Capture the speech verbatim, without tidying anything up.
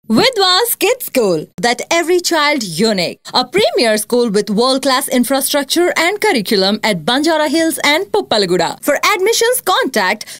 Vidwas Kids School, that every child unique. A premier school with world-class infrastructure and curriculum at Banjara Hills and Puppalaguda. For admissions, contact